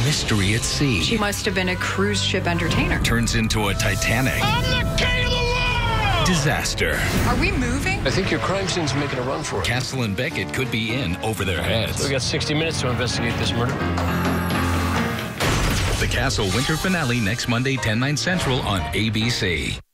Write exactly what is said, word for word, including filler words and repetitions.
mystery at sea. She must have been a cruise ship entertainer. Turns into a Titanic. I'm the king of the world! Disaster. Are we moving? I think your crime scene's making a run for it. Castle and Beckett could be in over their heads. We got sixty minutes to investigate this murder. The Castle winter finale next Monday, ten, nine Central on A B C.